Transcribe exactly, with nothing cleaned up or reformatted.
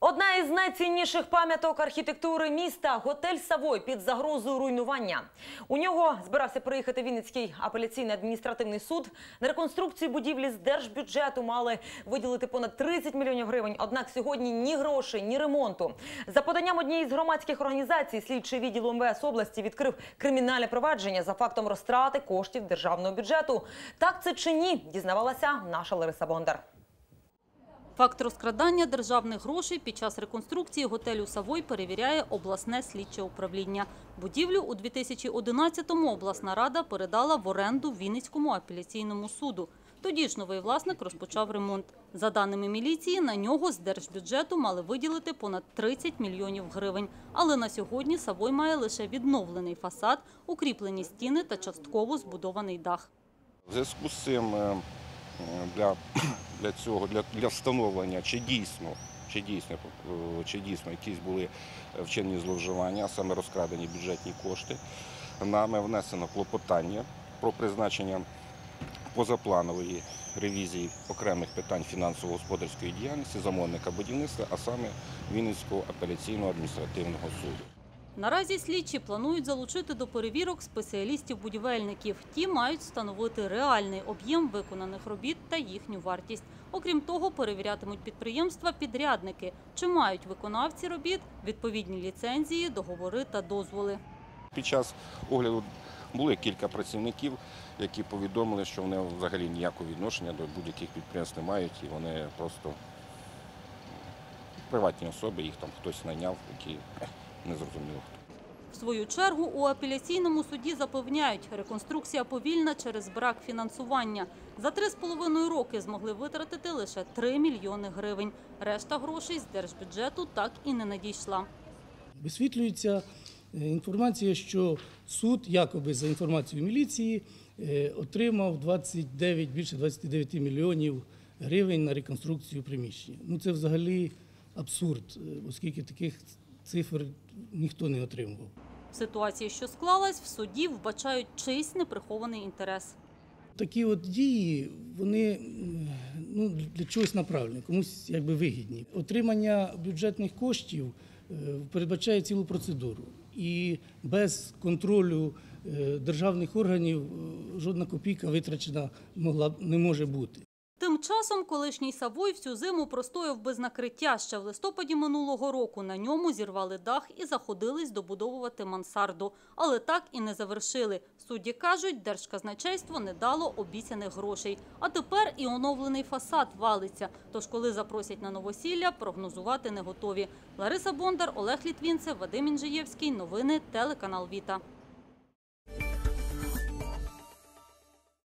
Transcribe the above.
Одна із найцінніших пам'яток архітектури міста – готель «Савой» під загрозою руйнування. У нього збирався приїхати Вінницький апеляційний адміністративний суд. На реконструкцію будівлі з держбюджету мали виділити понад тридцять мільйонів гривень. Однак сьогодні ні грошей, ні ремонту. За поданням однієї з громадських організацій, слідчий відділ ем ве ес області відкрив кримінальне провадження за фактом розтрати коштів державного бюджету. Так це чи ні, дізнавалася наша Лариса Бондар. Факт розкрадання державних грошей під час реконструкції готелю «Савой» перевіряє обласне слідче управління. Будівлю у дві тисячі одинадцятому обласна рада передала в оренду Вінницькому апеляційному суду. Тоді ж новий власник розпочав ремонт. За даними міліції, на нього з держбюджету мали виділити понад тридцять мільйонів гривень. Але на сьогодні «Савой» має лише відновлений фасад, укріплені стіни та частково збудований дах. В зв'язку з цим для, для цього, для, для встановлення, чи дійсно, чи дійсно, чи дійсно якісь були вчинені зловживання, а саме розкрадені бюджетні кошти, нами внесено клопотання про призначення позапланової ревізії окремих питань фінансово-господарської діяльності замовника будівництва, а саме Вінницького апеляційного адміністративного суду. Наразі слідчі планують залучити до перевірок спеціалістів-будівельників. Ті мають встановити реальний об'єм виконаних робіт та їхню вартість. Окрім того, перевірятимуть підприємства-підрядники, чи мають виконавці робіт відповідні ліцензії, договори та дозволи. Під час огляду були кілька працівників, які повідомили, що вони взагалі ніякого відношення до будь-яких підприємств не мають, і вони просто приватні особи, їх там хтось найняв, які незрозуміло хто. В свою чергу у апеляційному суді запевняють, реконструкція повільна через брак фінансування. За три з половиною роки змогли витратити лише три мільйони гривень. Решта грошей з держбюджету так і не надійшла. Висвітлюється інформація, що суд, якоби за інформацією міліції, отримав двадцять дев'ять, більше двадцяти дев'яти мільйонів гривень на реконструкцію приміщення. Ну це взагалі абсурд, оскільки таких цифр ніхто не отримував. В ситуації, що склалась, в суді вбачають чийсь неприхований інтерес. Такі от дії, вони ну, для чогось направлені, комусь якби вигідні. Отримання бюджетних коштів передбачає цілу процедуру. І без контролю державних органів жодна копійка витрачена могла, не може бути. Тим часом колишній «Савой» всю зиму простояв без накриття. Ще в листопаді минулого року на ньому зірвали дах і заходились добудовувати мансарду. Але так і не завершили. Судді кажуть, держказначейство не дало обіцяних грошей. А тепер і оновлений фасад валиться. Тож коли запросять на новосілля, прогнозувати не готові. Лариса Бондар, Олег Літвінцев, Вадим Інжиєвський. Новини телеканал «Віта».